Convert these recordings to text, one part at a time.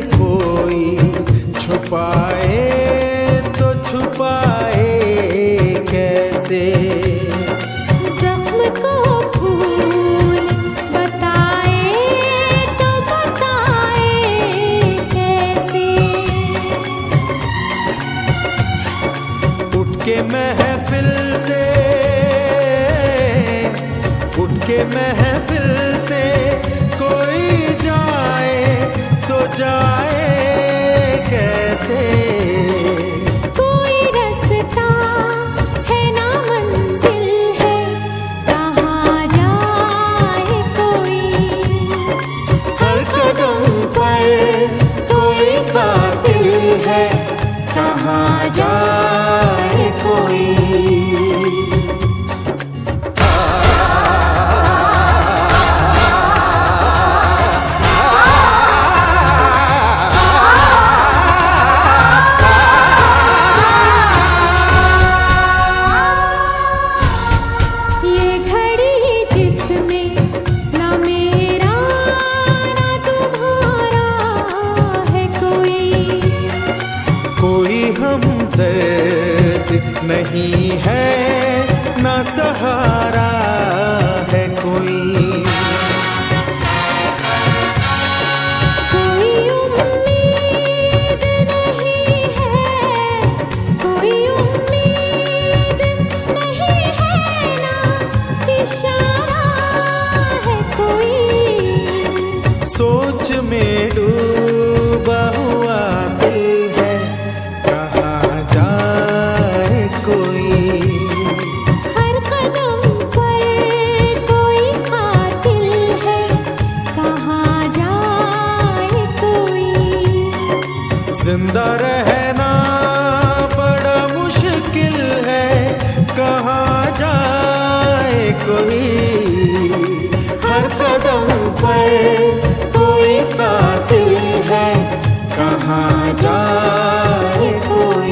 कोई छुपाए तो छुपाए कैसे, जख्म को फूल बताए तो बताए कैसे, उठ के महफिल से, उठ के महफिल से कोई जाए तो जाए कैसे, कोई रास्ता है ना मंजिल है, कहाँ जाए कोई, हर कदम पर कोई कातिल है, कहाँ जाए कोई। नहीं है ना सहारा है कोई, कोई उम्मीद नहीं है, कोई उम्मीद नहीं है ना इशारा है कोई, सोच में डूबा हुआ दिल है, कहाँ जाए कोई, हर कदम पर कोई कातिल है, कहाँ जाए कोई, जिंदा रहना बड़ा मुश्किल है, कहाँ जाए कोई, हर कदम पर कोई कातिल है, कहाँ जाए कोई।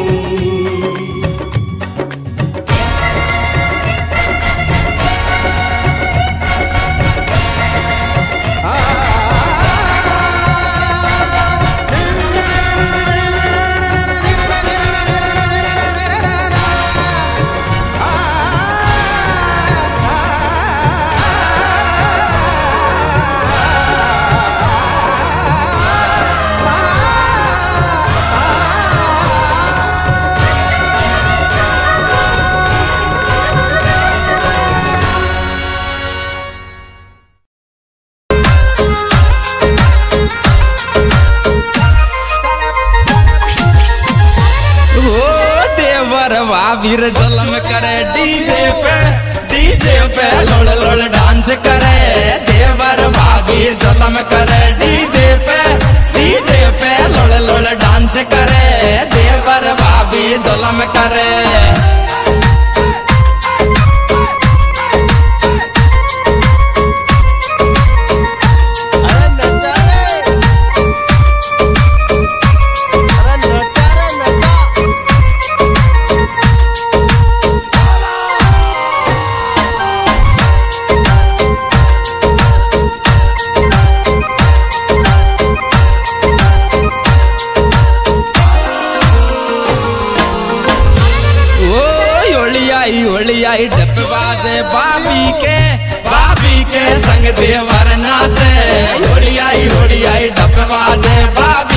वीर जलम करे डीजे पे लोड़ लोड़ डांस करे, देवर भाभी जलम करे डीजे पे लोड़ लोड़ डांस करे, देवर भाभी जलम करे। होलियाई डपवाजे भाभी के संग देवर नाचे, होलियाई डपवाजे भाभी